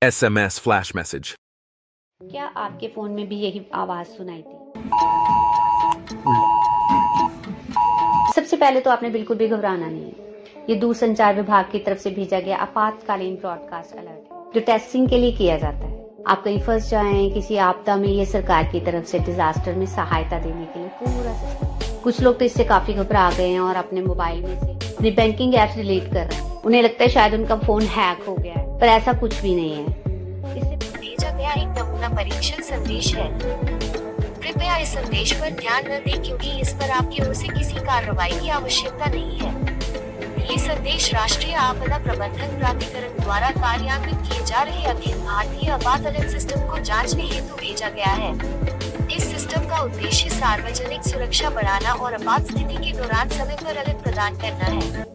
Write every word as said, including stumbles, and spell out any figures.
S M S flash message. क्या आपके phone में भी यही आवाज सुनाई थी? सबसे पहले तो आपने बिल्कुल भी घबराना नहीं है। ये दूरसंचार विभाग की तरफ से भेजा गया आपातकालीन ब्रॉडकास्ट अलर्ट है, जो टेस्टिंग के लिए किया जाता है। आप कहीं फंस जाएं किसी आपदा में, ये सरकार की तरफ से डिजास्टर में सहायता देने के लिए पूरा सिस्टम। कुछ लोग तो इससे काफी घबरा गए हैं और अपने मोबाइल में से अपनी बैंकिंग एप्स डिलीट कर रहे हैं। उन्हें लगता है शायद उनका फोन हैक हो गया है, पर ऐसा कुछ भी नहीं है। इससे भेजा गया एक नमूना परीक्षण संदेश है। कृपया इस संदेश पर ध्यान न दें क्योंकि इस पर आपकी ओर से किसी कार्रवाई की आवश्यकता नहीं है। ये संदेश राष्ट्रीय आपदा प्रबंधन प्राधिकरण द्वारा कार्यान्वित किए जा रहे अखिल भारतीय आपातकालीन सिस्टम को जांचने हेतु भेजा गया है। इस सिस्टम का उद्देश्य सार्वजनिक सुरक्षा बढ़ाना और आपात स्थिति के दौरान समय पर अलर्ट प्रदान करना है।